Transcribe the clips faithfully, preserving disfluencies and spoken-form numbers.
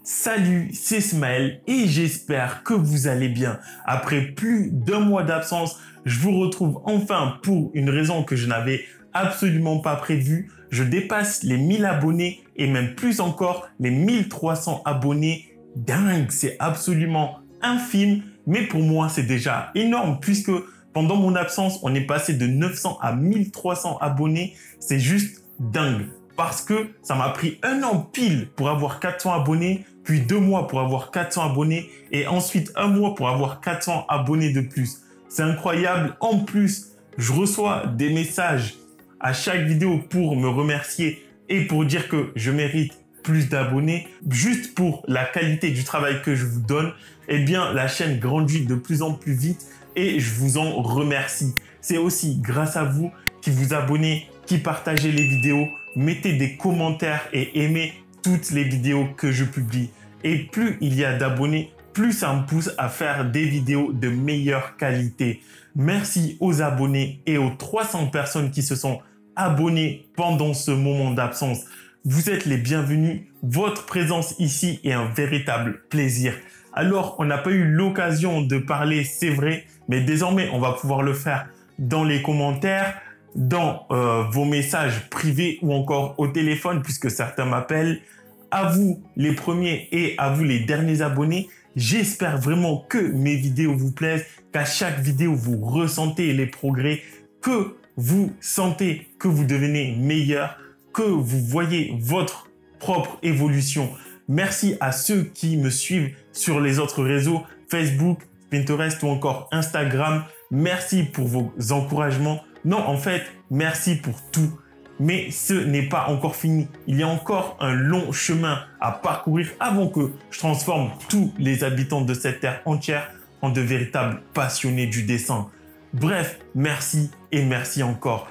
Salut, c'est Smaël et j'espère que vous allez bien. Après plus d'un mois d'absence, je vous retrouve enfin pour une raison que je n'avais absolument pas prévue. Je dépasse les mille abonnés et même plus encore les mille trois cents abonnés. Dingue, c'est absolument infime, mais pour moi c'est déjà énorme puisque pendant mon absence, on est passé de neuf cents à mille trois cents abonnés. C'est juste dingue. Parce que ça m'a pris un an pile pour avoir quatre cents abonnés, puis deux mois pour avoir quatre cents abonnés et ensuite un mois pour avoir quatre cents abonnés de plus. C'est incroyable. En plus, je reçois des messages à chaque vidéo pour me remercier et pour dire que je mérite plus d'abonnés. Juste pour la qualité du travail que je vous donne, eh bien, la chaîne grandit de plus en plus vite et je vous en remercie. C'est aussi grâce à vous qui vous abonnez, qui partagez les vidéos, mettez des commentaires et aimez toutes les vidéos que je publie. Et plus il y a d'abonnés, plus ça me pousse à faire des vidéos de meilleure qualité. Merci aux abonnés et aux trois cents personnes qui se sont abonnées pendant ce moment d'absence. Vous êtes les bienvenus. Votre présence ici est un véritable plaisir. Alors, on n'a pas eu l'occasion de parler, c'est vrai, mais désormais, on va pouvoir le faire dans les commentaires, dans euh, vos messages privés ou encore au téléphone puisque certains m'appellent. À vous les premiers et à vous les derniers abonnés, j'espère vraiment que mes vidéos vous plaisent, qu'à chaque vidéo vous ressentez les progrès, que vous sentez que vous devenez meilleur, que vous voyez votre propre évolution. Merci à ceux qui me suivent sur les autres réseaux, Facebook, Pinterest ou encore Instagram. Merci pour vos encouragements. Non, en fait, merci pour tout. Mais ce n'est pas encore fini. Il y a encore un long chemin à parcourir avant que je transforme tous les habitants de cette terre entière en de véritables passionnés du dessin. Bref, merci et merci encore.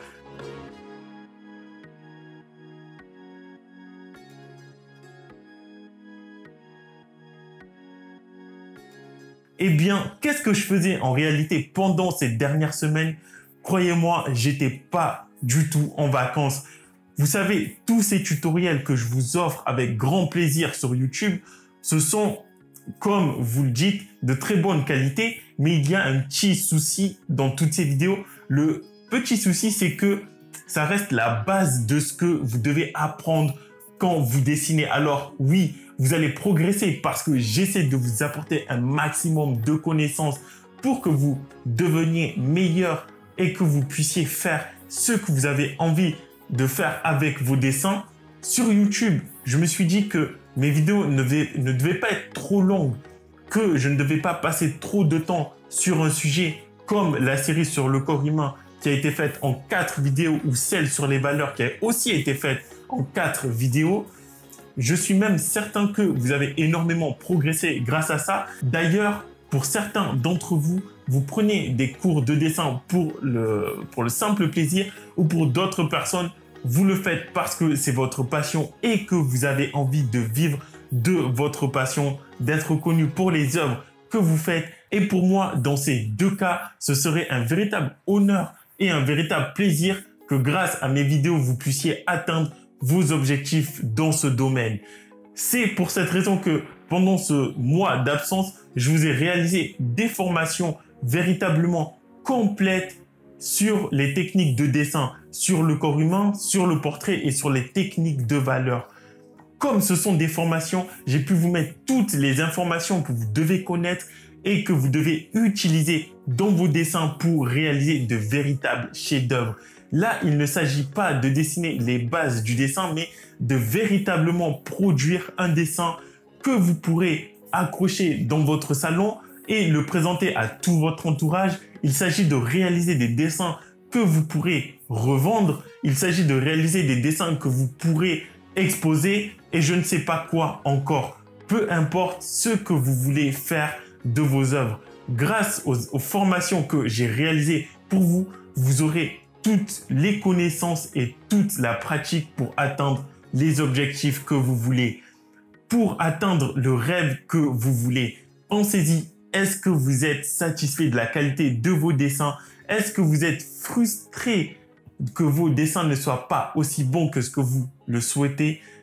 Eh bien, qu'est-ce que je faisais en réalité pendant ces dernières semaines? Croyez-moi, j'étais pas du tout en vacances. Vous savez, tous ces tutoriels que je vous offre avec grand plaisir sur YouTube, ce sont, comme vous le dites, de très bonne qualité, mais il y a un petit souci dans toutes ces vidéos. Le petit souci, c'est que ça reste la base de ce que vous devez apprendre quand vous dessinez. Alors oui, vous allez progresser parce que j'essaie de vous apporter un maximum de connaissances pour que vous deveniez meilleur et que vous puissiez faire ce que vous avez envie de faire avec vos dessins. Sur YouTube, je me suis dit que mes vidéos ne devaient, ne devaient pas être trop longues, que je ne devais pas passer trop de temps sur un sujet comme la série sur le corps humain qui a été faite en quatre vidéos ou celle sur les valeurs qui a aussi été faite en quatre vidéos. Je suis même certain que vous avez énormément progressé grâce à ça. D'ailleurs, pour certains d'entre vous, vous prenez des cours de dessin pour le, pour le simple plaisir ou pour d'autres personnes, vous le faites parce que c'est votre passion et que vous avez envie de vivre de votre passion, d'être connu pour les œuvres que vous faites. Et pour moi, dans ces deux cas, ce serait un véritable honneur et un véritable plaisir que grâce à mes vidéos, vous puissiez atteindre vos objectifs dans ce domaine. C'est pour cette raison que pendant ce mois d'absence, je vous ai réalisé des formations véritablement complètes sur les techniques de dessin, sur le corps humain, sur le portrait et sur les techniques de valeur. Comme ce sont des formations, j'ai pu vous mettre toutes les informations que vous devez connaître et que vous devez utiliser dans vos dessins pour réaliser de véritables chefs-d'œuvre. Là, il ne s'agit pas de dessiner les bases du dessin, mais de véritablement produire un dessin que vous pourrez accrocher dans votre salon et le présenter à tout votre entourage. Il s'agit de réaliser des dessins que vous pourrez revendre. Il s'agit de réaliser des dessins que vous pourrez exposer et je ne sais pas quoi encore. Peu importe ce que vous voulez faire de vos œuvres. Grâce aux, aux formations que j'ai réalisées pour vous, vous aurez toutes les connaissances et toute la pratique pour atteindre les objectifs que vous voulez. Pour atteindre le rêve que vous voulez, pensez-y. Est-ce que vous êtes satisfait de la qualité de vos dessins? Est-ce que vous êtes frustré que vos dessins ne soient pas aussi bons que ce que vous le souhaitez?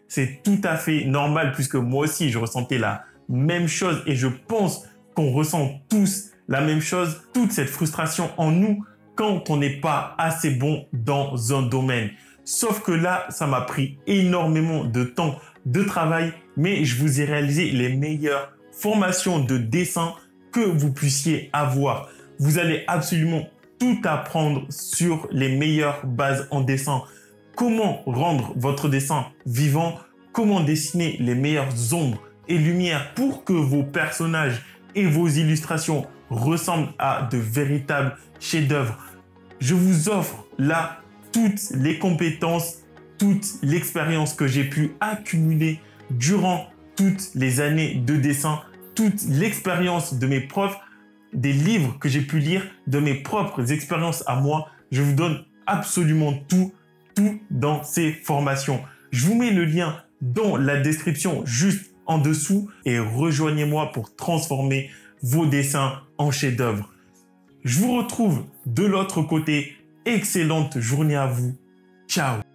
C'est tout à fait normal puisque moi aussi, je ressentais la même chose et je pense qu'on ressent tous la même chose, toute cette frustration en nous quand on n'est pas assez bon dans un domaine. Sauf que là, ça m'a pris énormément de temps de travail, mais je vous ai réalisé les meilleures formations de dessin que vous puissiez avoir. Vous allez absolument tout apprendre sur les meilleures bases en dessin. Comment rendre votre dessin vivant, comment dessiner les meilleures ombres et lumières pour que vos personnages et vos illustrations ressemblent à de véritables chefs-d'œuvre. Je vous offre là toutes les compétences, toute l'expérience que j'ai pu accumuler durant toutes les années de dessin, toute l'expérience de mes profs, des livres que j'ai pu lire, de mes propres expériences à moi. Je vous donne absolument tout, tout dans ces formations. Je vous mets le lien dans la description juste en dessous et rejoignez-moi pour transformer vos dessins en chef-d'œuvre. Je vous retrouve de l'autre côté. Excellente journée à vous. Ciao.